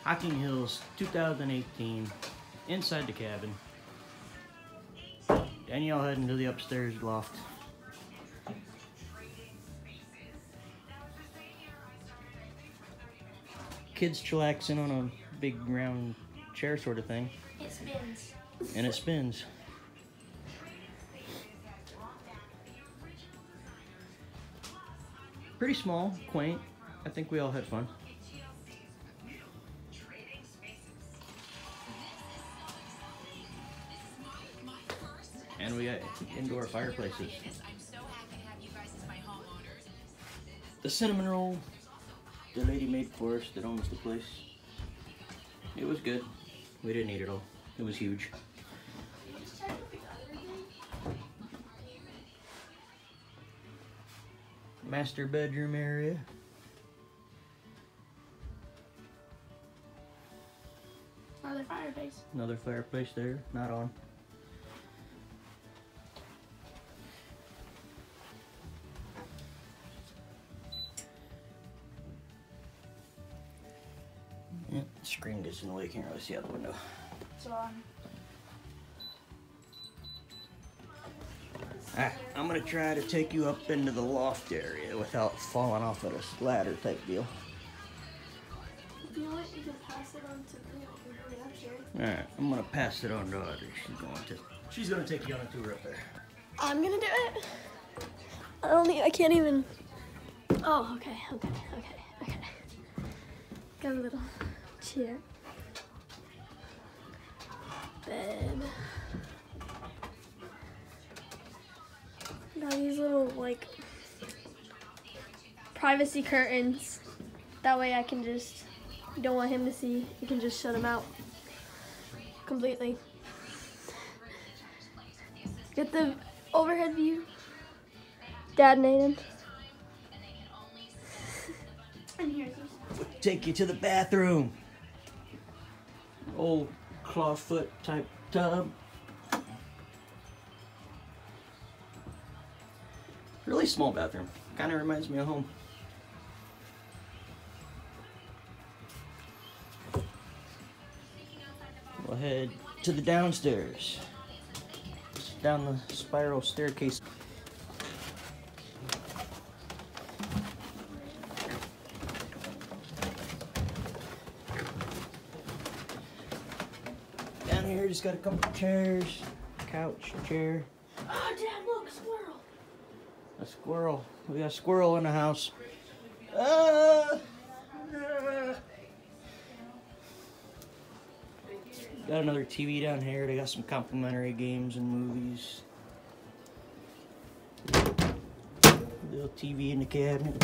Hocking Hills 2018, inside the cabin. Danielle heading to the upstairs loft. Kids chillaxing on a big round chair sort of thing. It spins. And it spins. Pretty small, quaint. I think we all had fun. And we got indoor fireplaces. The cinnamon roll the lady made for us that owns the place. It was good. We didn't eat it all. It was huge. Master bedroom area. Another fireplace. Another fireplace there, not on. Yeah, the screen gets in the way, can't really see out the window. It's on. Alright, I'm gonna try to take you up into the loft area without falling off of this ladder type deal. You know what? You can pass it on to me. Alright, I'm gonna pass it on to Audrey. She's gonna take you on a tour up there. I'm gonna do it. I can't even. Oh, okay. Got a little chair. Bed. Got these little, like, privacy curtains. That way I can just, you don't want him to see, you can just shut him out completely. Get the overhead view. Dad and Aiden. And here's this. Take you to the bathroom. Old clawfoot type tub. Really small bathroom. Kind of reminds me of home. We'll head to the downstairs. Down the spiral staircase. Down here, just got a couple chairs, couch, chair. Oh, Dad, look, a squirrel. A squirrel. We got a squirrel in the house. Got another TV down here. They got some complimentary games and movies. Little TV in the cabinet.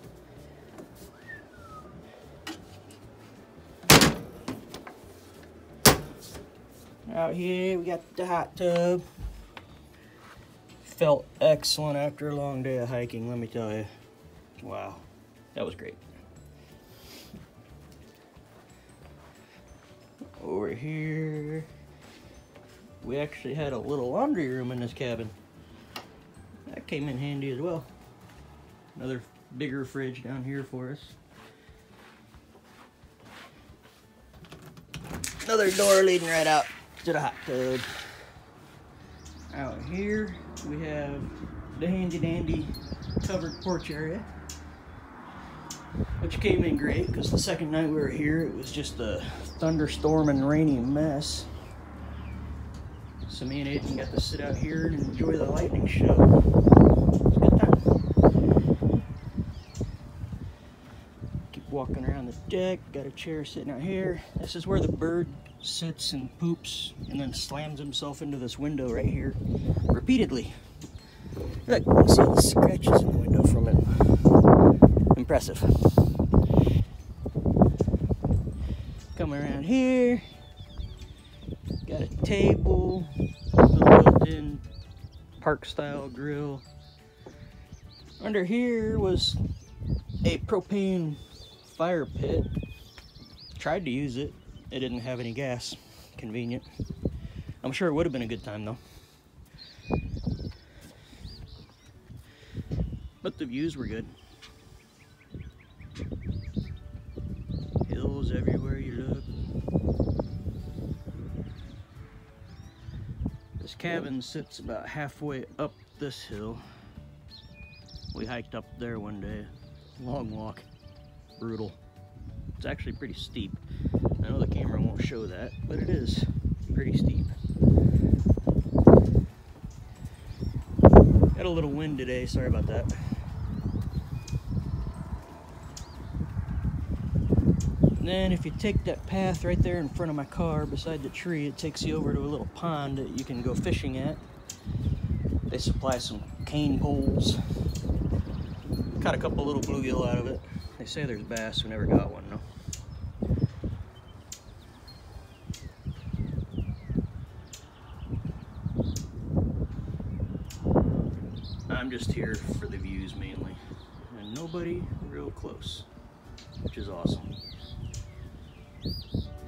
Out here we got the hot tub. Felt excellent after a long day of hiking, let me tell you. Wow, that was great. Over here, we actually had a little laundry room in this cabin. That came in handy as well. Another bigger fridge down here for us. Another door leading right out to the hot tub. Out here, we have the handy dandy covered porch area, which came in great because the second night we were here, it was just a thunderstorm and rainy mess. So me and Aiden got to sit out here and enjoy the lightning show. It was a good time. Keep walking around the deck. Got a chair sitting out here. This is where the bird sits and poops and then slams himself into this window right here repeatedly. Look, you can see all the scratches in the window from it. Impressive. Coming around here, got a table, a little built-in park-style grill. Under here was a propane fire pit. Tried to use it. It didn't have any gas. Convenient. I'm sure it would have been a good time though. But the views were good. Hills everywhere you look. cabin sits about halfway up this hill. We hiked up there one day. Long walk. Brutal. It's actually pretty steep. I know the camera won't show that, but it is pretty steep. Got a little wind today, sorry about that. And then if you take that path right there in front of my car beside the tree, it takes you over to a little pond that you can go fishing at. They supply some cane poles. Caught a couple little bluegill out of it. They say there's bass, we never got one though. I'm just here for the views mainly, and nobody real close, which is awesome.